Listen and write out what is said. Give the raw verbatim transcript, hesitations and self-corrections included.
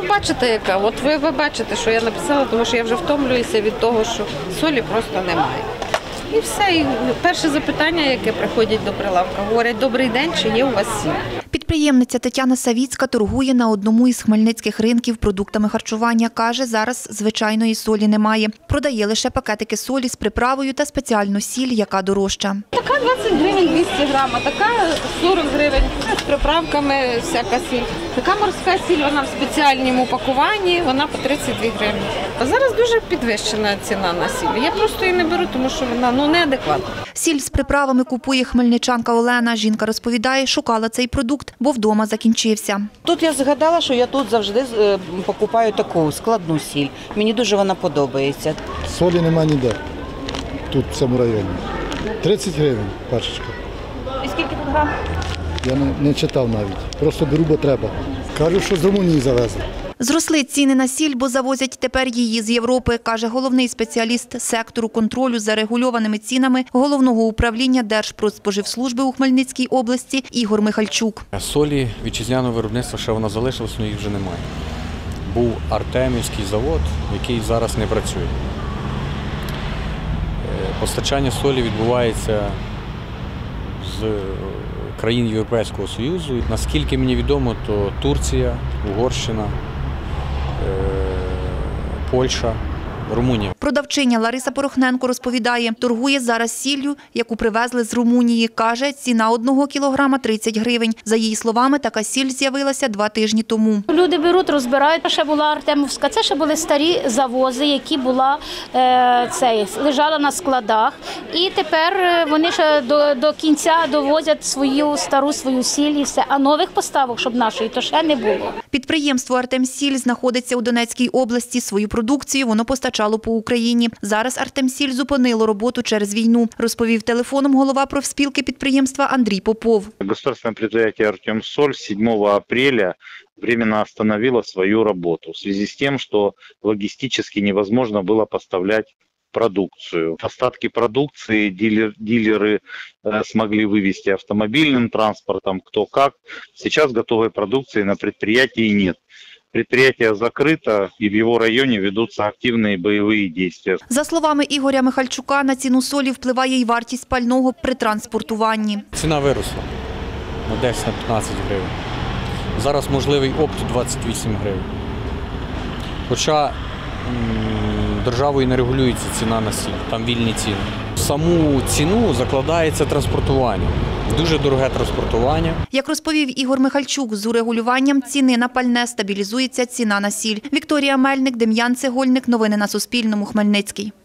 бачите, яка. От ви, ви бачите, що я написала, тому що я вже втомлююся від того, що солі просто немає. І все. І перше запитання, яке приходять до прилавка, говорять: добрий день, чи є у вас сіль? Підприємниця Тетяна Савіцька торгує на одному із хмельницьких ринків продуктами харчування. Каже, зараз звичайної солі немає. Продає лише пакетики солі з приправою та спеціальну сіль, яка дорожча. Така двадцять гривень двісті грам, а така сорок гривень з приправками, всяка сіль. Така морська сіль, вона в спеціальному пакуванні, вона по тридцять дві гривні. А зараз дуже підвищена ціна на сіль. Я просто її не беру, тому що вона ну, неадекватна. Сіль з приправами купує хмельничанка Олена. Жінка розповідає, шукала цей продукт, бо вдома закінчився. Тут я згадала, що я тут завжди покупаю таку складну сіль. Мені дуже вона подобається. Солі немає ніде, тут в цьому районі. тридцять гривень пачечка. І скільки тут грам? Я не, не читав навіть, просто беру, бо треба. Кажуть, що з Румунії завезли. Зросли ціни на сіль, бо завозять тепер її з Європи, каже головний спеціаліст сектору контролю за регульованими цінами Головного управління Держпродспоживслужби у Хмельницькій області Ігор Михальчук. Солі вітчизняного виробництва ще вона залишилась, але їх вже немає. Був Артемівський завод, який зараз не працює. Постачання солі відбувається з країн Європейського Союзу. Наскільки мені відомо, то Турція, Угорщина, Польща, Румунія. Продавчиня Лариса Порохненко розповідає, торгує зараз сіллю, яку привезли з Румунії. Каже, ціна одного кілограма тридцять гривень. За її словами, така сіль з'явилася два тижні тому. Люди беруть, розбирають. Ще була Артемівська, це ще були старі завози, які була, е, цей, лежали на складах. І тепер вони ще до, до кінця довозять свою стару свою сіль і все. А нових поставок, щоб нашої, то ще не було. Підприємство «Артемсіль» знаходиться у Донецькій області. Свою продукцію воно постачало по Україні. Зараз «Артемсіль» зупинило роботу через війну, розповів телефоном голова профспілки підприємства Андрій Попов. Государственное предприятие «Артемсоль» седьмого апреля временно остановило свою работу в связи с тем, что логистически невозможно было поставлять продукцию. Остатки продукции дилер, дилеры э, смогли вывести автомобильным транспортом, кто как. Сейчас готовой продукции на предприятии нет. Предприятие закрыто, и в его районе ведутся активные боевые действия. За словами Ігоря Михальчука, на ціну солі впливає й вартість пального при транспортуванні. Ціна виросла на десять-п'ятнадцять гривень. Зараз можливий опт двадцять вісім гривень. Хоча державою не регулюється ціна на сіль, там вільні ціни. В саму ціну закладається транспортування. Дуже дороге транспортування. Як розповів Ігор Михальчук, з урегулюванням ціни на пальне стабілізується ціна на сіль. Вікторія Мельник, Дем'ян Цегольник. Новини на Суспільному. Хмельницький.